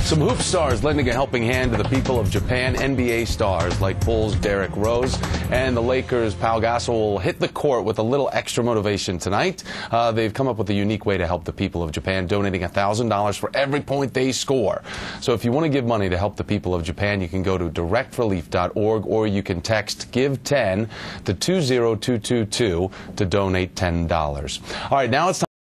Some hoop stars lending a helping hand to the people of Japan. NBA stars like Bulls' Derrick Rose and the Lakers' Pau Gasol will hit the court with a little extra motivation tonight. They've come up with a unique way to help the people of Japan, donating $1,000 for every point they score. So if you want to give money to help the people of Japan, you can go to directrelief.org or you can text GIVE10 to 20222 to donate $10. All right, now it's time